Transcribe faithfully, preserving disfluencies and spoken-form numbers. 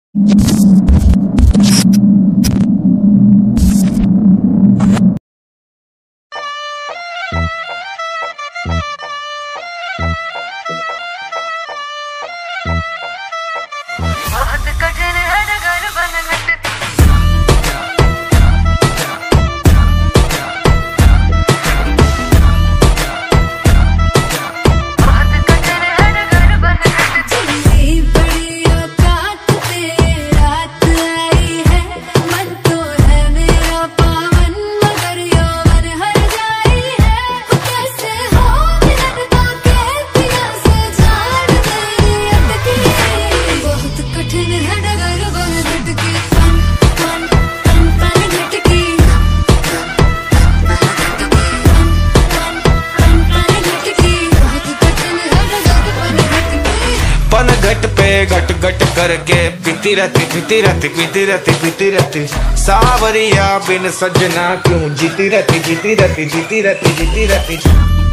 बहुत कठिन है डगर बनने घट पे घट घट करके पीती रहती पीती रहती पीती रहती पीती रहती सावरिया बिन सजना क्यों जीती रहती जीती रहती जीती रहती जीती रहती